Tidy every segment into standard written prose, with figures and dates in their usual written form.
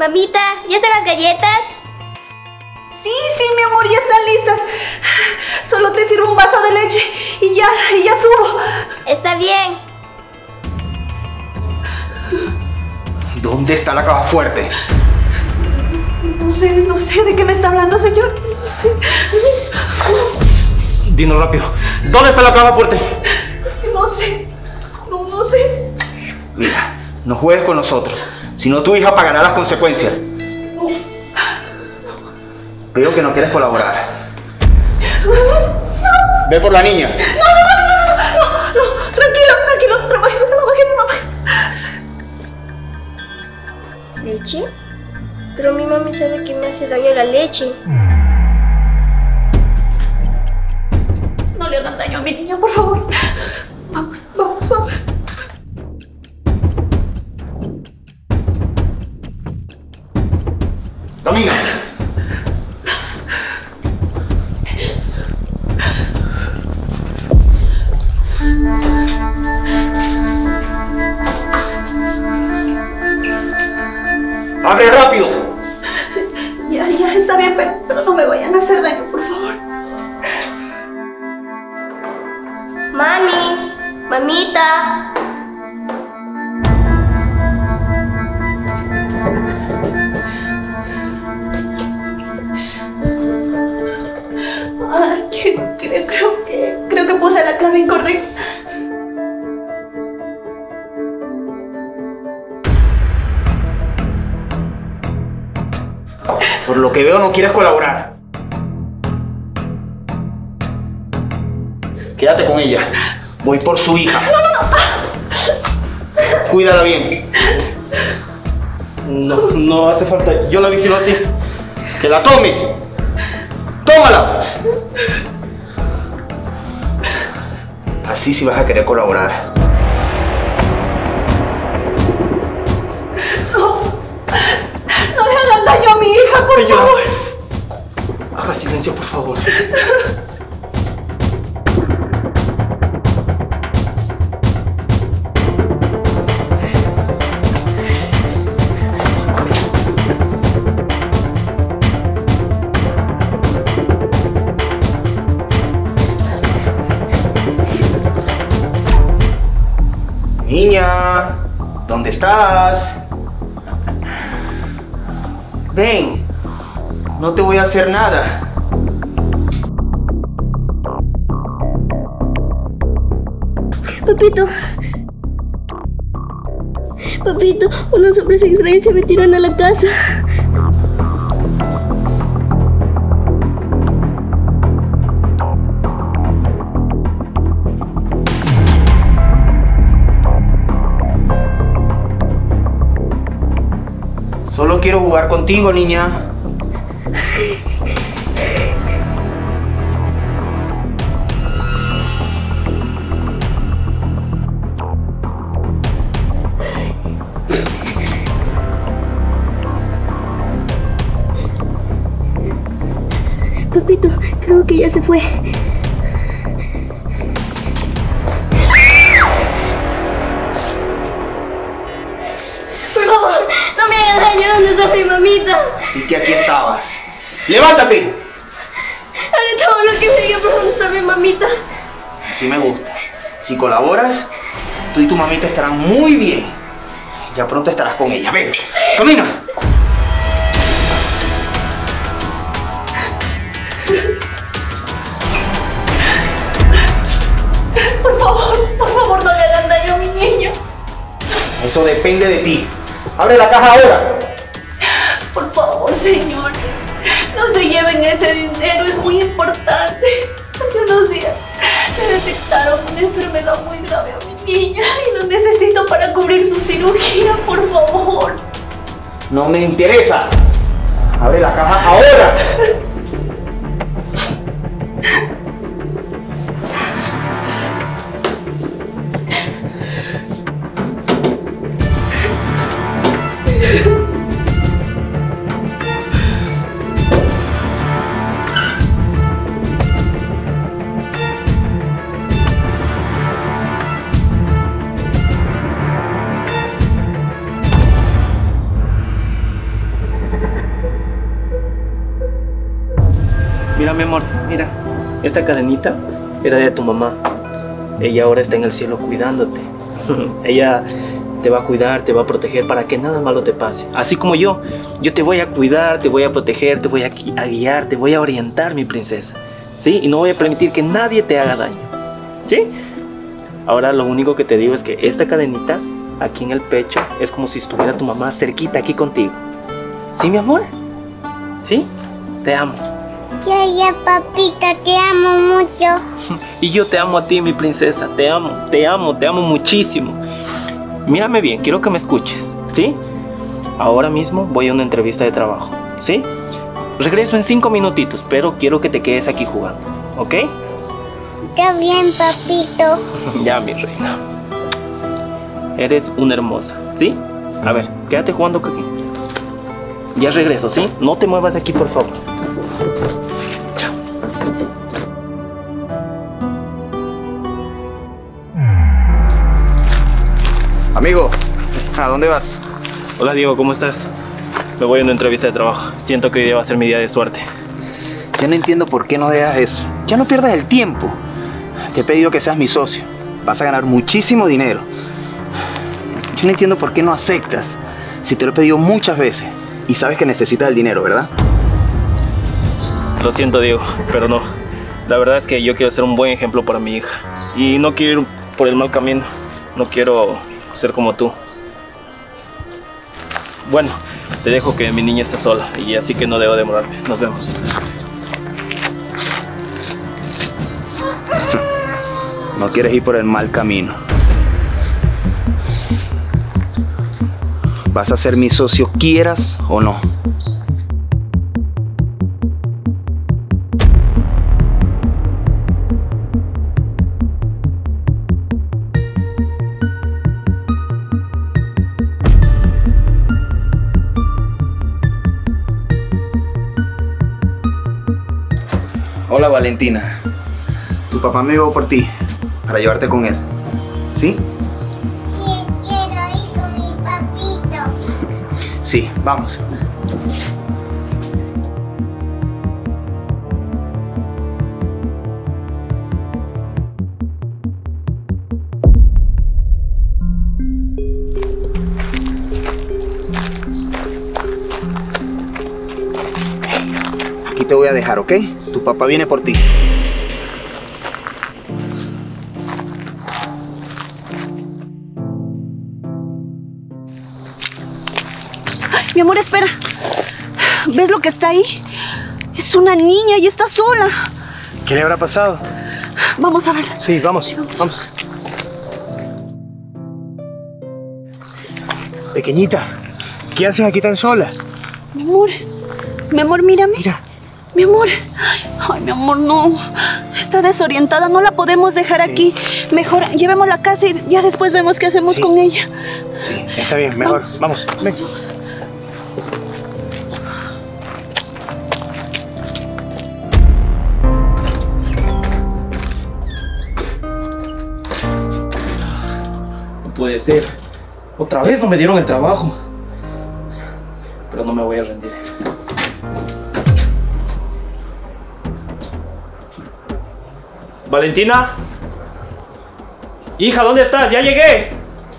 Mamita, ¿ya están las galletas? Sí, mi amor, ya están listas. Solo te sirvo un vaso de leche y ya subo. Está bien. ¿Dónde está la caja fuerte? No sé de qué me está hablando, señor. No sé. Dinos rápido. ¿Dónde está la caja fuerte? No sé. No sé. Mira, no juegues con nosotros. Si no, tu hija pagará las consecuencias. Veo que no quieres colaborar. Ve por la niña. No, tranquilo, trabaje. ¿Leche? Pero mi mami sabe que me hace daño la leche. No le hagan daño a mi niña, por favor. Vamos. Camina. ¡Abre rápido! Ya está bien, pero no me vayan a hacer daño, por favor. Mami, mamita. Creo que puse la clave incorrecta. Por lo que veo, no quieres colaborar. Quédate con ella. Voy por su hija. No. Cuídala bien. No hace falta. Yo la vigilo así. ¡Que la tomes! ¡Tómala! Así sí vas a querer colaborar. No le hagan daño a mi hija, por favor. Haga silencio, por favor. Niña, ¿dónde estás? Ven, no te voy a hacer nada. Papito, unos hombres extraños se metieron a la casa. Solo quiero jugar contigo, niña. Papito, creo que ya se fue. Por favor, no me hagas daño. ¿Dónde está mi mamita? Así que aquí estabas. ¡Levántate! Haré todo lo que me diga, pero ¿dónde está mi mamita? Así me gusta. Si colaboras, tú y tu mamita estarán muy bien. Ya pronto estarás con ella. Ven, camina. Por favor, no le hagan daño a mi niña. Eso depende de ti. ¡Abre la caja ahora! Por favor, señores, no se lleven ese dinero, es muy importante. Hace unos días le detectaron una enfermedad muy grave a mi niña y lo necesito para cubrir su cirugía, por favor. No me interesa. ¡Abre la caja ahora! Mira, mi amor, mira. Esta cadenita era de tu mamá. Ella ahora está en el cielo cuidándote. Ella te va a cuidar, te va a proteger para que nada malo te pase. Así como yo te voy a cuidar, te voy a proteger, te voy a guiar, te voy a orientar, mi princesa. ¿Sí? Y no voy a permitir que nadie te haga daño. ¿Sí? Ahora lo único que te digo es que esta cadenita aquí en el pecho es como si estuviera tu mamá cerquita aquí contigo. ¿Sí, mi amor? ¿Sí? Te amo. Ya, papita, te amo mucho. Y yo te amo a ti, mi princesa. Te amo muchísimo. Mírame bien, quiero que me escuches, ¿sí? Ahora mismo voy a una entrevista de trabajo, ¿sí? Regreso en 5 minutitos, pero quiero que te quedes aquí jugando, ¿ok? Está bien, papito. Ya, mi reina. Eres una hermosa, ¿sí? A ver, quédate jugando aquí. Ya regreso, ¿sí? No te muevas de aquí, por favor. Chao. Amigo, ¿a dónde vas? Hola, Diego, ¿cómo estás? Me voy a una entrevista de trabajo. Siento que hoy día va a ser mi día de suerte. Ya no entiendo por qué no dejas eso. Ya no pierdas el tiempo. Te he pedido que seas mi socio. Vas a ganar muchísimo dinero. Yo no entiendo por qué no aceptas. Si te lo he pedido muchas veces. Y sabes que necesitas el dinero, ¿verdad? Lo siento, Diego, pero no. La verdad es que yo quiero ser un buen ejemplo para mi hija. Y no quiero ir por el mal camino. No quiero ser como tú. Bueno, te dejo que mi niña está sola. Y así que no debo demorarme. Nos vemos. No quieres ir por el mal camino. Vas a ser mi socio, quieras o no. Hola, Valentina. Tu papá me llevó por ti para llevarte con él. ¿Sí? Sí, quiero ir con mi papito. Sí, vamos. Aquí te voy a dejar, ¿ok? Tu papá viene por ti. Mi amor, espera. ¿Ves lo que está ahí? Es una niña y está sola. ¿Qué le habrá pasado? Vamos a ver. Sí, vamos, vamos. Pequeñita, ¿qué haces aquí tan sola? Mi amor, mírame. Mira. Mi amor. Ay, mi amor, no. Está desorientada, no la podemos dejar aquí. Mejor llevémosla a casa y ya después vemos qué hacemos con ella. Sí, está bien, mejor. Vamos, ven. No puede ser. Otra vez no me dieron el trabajo. Pero no me voy a rendir. Valentina. Hija, ¿dónde estás? ¡Ya llegué!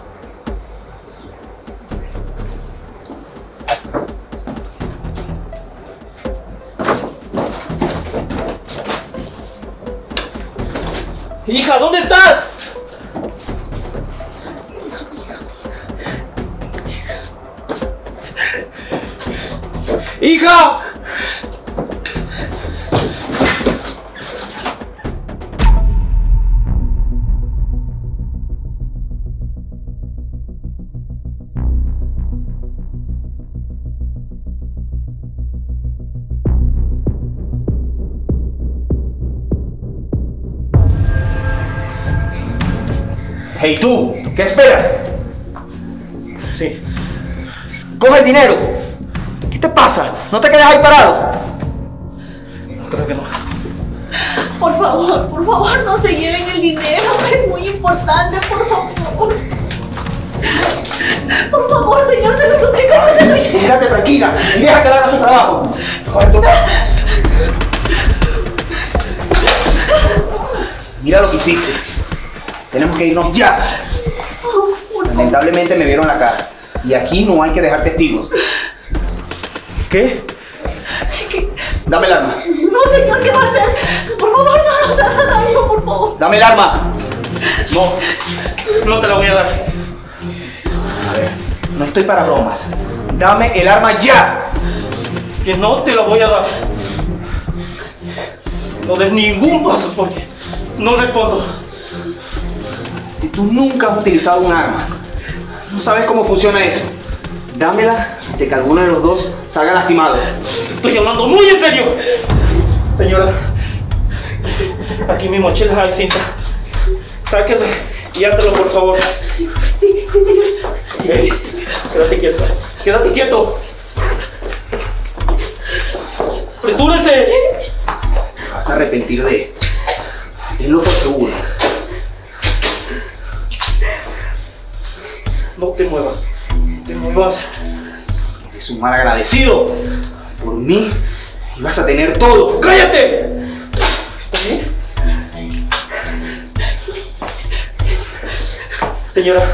Hija, ¿dónde estás? ¡Hija! Hey, tú, ¿qué esperas? Sí. ¡Coge el dinero! ¿Qué te pasa? ¿No te quedes ahí parado? No, creo que no. Por favor, no se lleven el dinero. Es muy importante, por favor. Por favor, señor, se lo suplico, no se lo lleven. Quédate tranquila y deja que le haga su trabajo. Joder, tú. Mira lo que hiciste. Tenemos que irnos ya. Lamentablemente me vieron la cara. Y aquí no hay que dejar testigos. ¿Qué? Dame el arma. No, señor, ¿qué va a hacer? Por favor, no nos haga daño, por favor. Dame el arma. No, no te la voy a dar. A ver, no estoy para bromas. Dame el arma ya. Que no te la voy a dar. No des ningún paso porque no respondo. Si tú nunca has utilizado un arma, no sabes cómo funciona eso. Dámela de que alguno de los dos salga lastimado. Estoy hablando muy en serio. Señora, aquí en mi mochila hay cinta. Sáquenla y átelo, por favor. Sí, señor. Quédate quieto. Quédate quieto. ¡Apresúrate! Te vas a arrepentir de esto. Tenlo por seguro. No te muevas. No te muevas. Eres un mal agradecido. Por mí ibas a tener todo. ¡Cállate! ¿Está bien? Señora,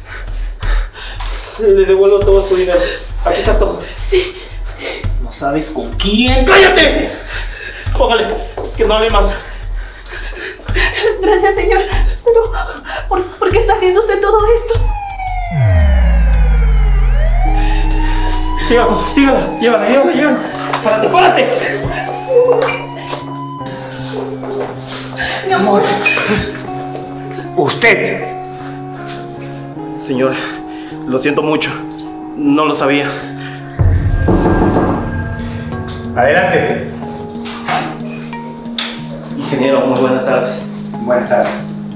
le devuelvo todo su dinero. Aquí está todo. No sabes con quién. ¡Cállate! Póngale, que no hable más. Gracias, señor. Pero, ¿por qué está haciendo usted todo esto? Sígala, llévala. ¡Párate! Mi amor. Usted. Señor, lo siento mucho. No lo sabía. Adelante. Ingeniero, muy buenas tardes. Buenas tardes.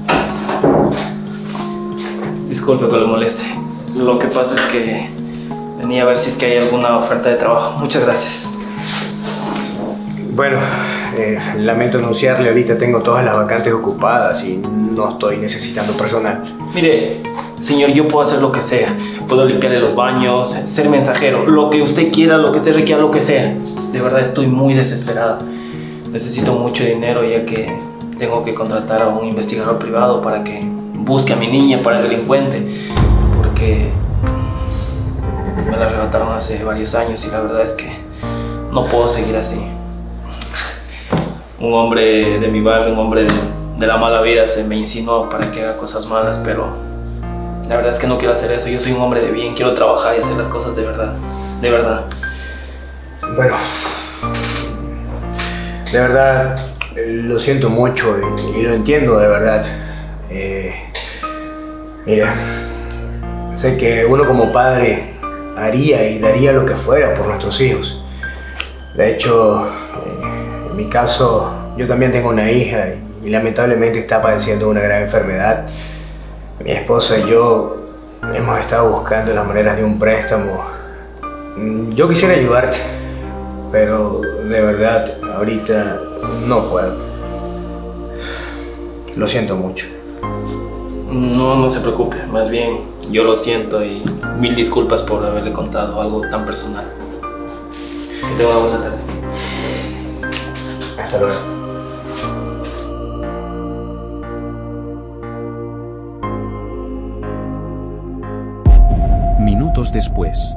Disculpe que lo moleste. Lo que pasa es que venía a ver si es que hay alguna oferta de trabajo. Muchas gracias. Bueno, lamento anunciarle, ahorita tengo todas las vacantes ocupadas y no estoy necesitando personal. Mire, señor, yo puedo hacer lo que sea. Puedo limpiarle los baños, ser mensajero, lo que usted quiera, lo que usted requiera, lo que sea. De verdad estoy muy desesperado. Necesito mucho dinero ya que tengo que contratar a un investigador privado para que busque a mi niña, para que la encuentre. Porque me la arrebataron hace varios años y la verdad es que no puedo seguir así. Un hombre de mi barrio, un hombre de la mala vida se me insinuó para que haga cosas malas, pero la verdad es que no quiero hacer eso. Yo soy un hombre de bien, quiero trabajar y hacer las cosas de verdad. De verdad. Bueno, de verdad lo siento mucho y lo entiendo de verdad. Mira, sé que uno como padre haría y daría lo que fuera por nuestros hijos. De hecho, en mi caso, yo también tengo una hija y lamentablemente está padeciendo una gran enfermedad. Mi esposa y yo hemos estado buscando las maneras de un préstamo. Yo quisiera ayudarte, pero de verdad, ahorita no puedo. Lo siento mucho. No se preocupe, más bien yo lo siento y mil disculpas por haberle contado algo tan personal. Que tenga una buena tarde. Hasta luego. Minutos después.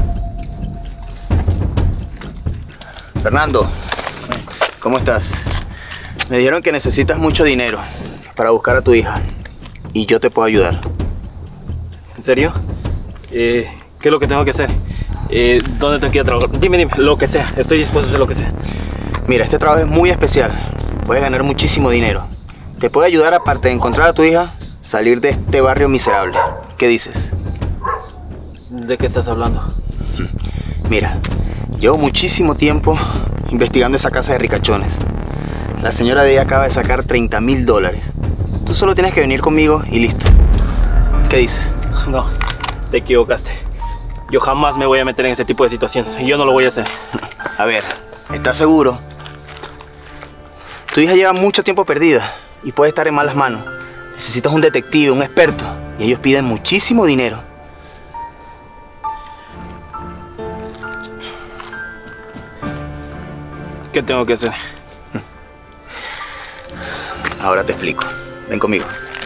Fernando, ¿cómo estás? Me dijeron que necesitas mucho dinero para buscar a tu hija y yo te puedo ayudar. ¿En serio? ¿Qué es lo que tengo que hacer? ¿Dónde tengo que ir a trabajar? Dime, lo que sea. Estoy dispuesto a hacer lo que sea. Mira, este trabajo es muy especial. Puedes ganar muchísimo dinero. Te puede ayudar, aparte de encontrar a tu hija, salir de este barrio miserable. ¿Qué dices? ¿De qué estás hablando? Mira, llevo muchísimo tiempo investigando esa casa de ricachones. La señora de ella acaba de sacar $30.000. Tú solo tienes que venir conmigo y listo. ¿Qué dices? No, te equivocaste. Yo jamás me voy a meter en ese tipo de situaciones. Y yo no lo voy a hacer. A ver, ¿estás seguro? Tu hija lleva mucho tiempo perdida y puede estar en malas manos. Necesitas un detective, un experto. Y ellos piden muchísimo dinero. ¿Qué tengo que hacer? Ahora te explico. Ven conmigo.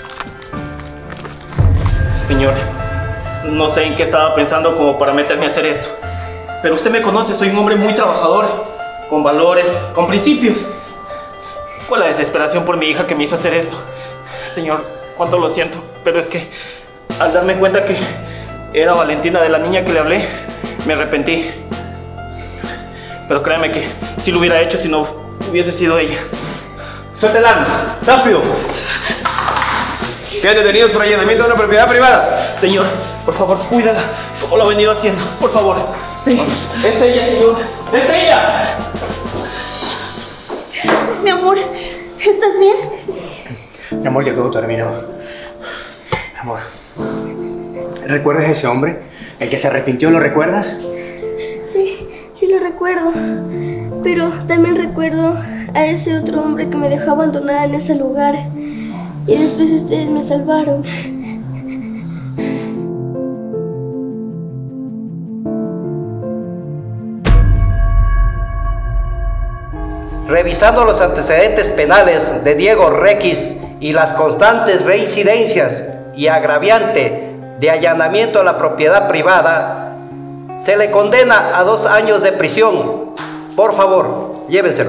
Señor, no sé en qué estaba pensando como para meterme a hacer esto. Pero usted me conoce, soy un hombre muy trabajador, con valores, con principios. Fue la desesperación por mi hija que me hizo hacer esto. Señor, cuánto lo siento, pero es que al darme cuenta que era Valentina, de la niña que le hablé, me arrepentí. Pero créame que si lo hubiera hecho si no hubiese sido ella. ¡Suelta el arma! ¡Rápido! Quedan detenidos por allanamiento de una propiedad privada. Señor, por favor, cuídala, como lo ha venido haciendo, por favor. Sí, es ella, señor, es ella. Mi amor, ¿estás bien? Mi amor, ya todo terminó. Mi amor, ¿recuerdas a ese hombre? ¿El que se arrepintió, lo recuerdas? Sí lo recuerdo. Pero también recuerdo a ese otro hombre que me dejó abandonada en ese lugar. Y después ustedes me salvaron. Revisando los antecedentes penales de Diego Requis y las constantes reincidencias y agraviante de allanamiento a la propiedad privada, se le condena a 2 años de prisión. Por favor, llévenselo.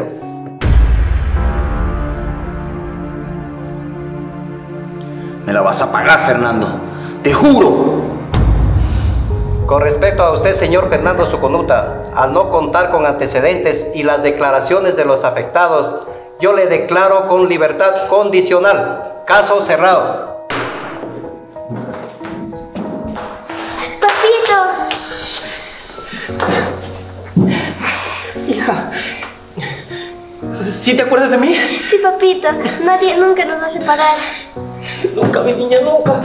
Me la vas a pagar, Fernando. ¡Te juro! Con respecto a usted, señor Fernando Suconuta, al no contar con antecedentes y las declaraciones de los afectados, yo le declaro con libertad condicional. Caso cerrado. ¡Papito! Hija, ¿sí te acuerdas de mí? Sí, papito. Nadie nunca nos va a separar. Nunca, mi niña, nunca.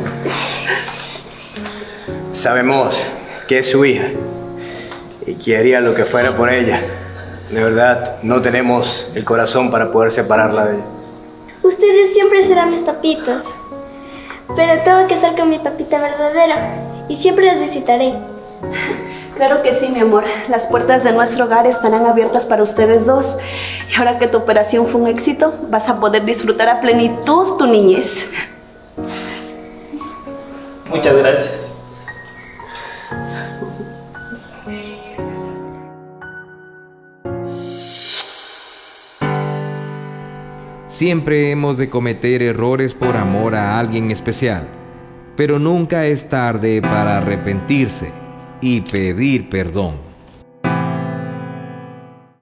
Sabemos que es su hija y que haría lo que fuera por ella. De verdad, no tenemos el corazón para poder separarla de ella. Ustedes siempre serán mis papitos. Pero tengo que estar con mi papita verdadera. Y siempre los visitaré. Claro que sí, mi amor. Las puertas de nuestro hogar estarán abiertas para ustedes dos. Y ahora que tu operación fue un éxito, vas a poder disfrutar a plenitud tu niñez. Muchas gracias. Siempre hemos de cometer errores por amor a alguien especial, pero nunca es tarde para arrepentirse y pedir perdón.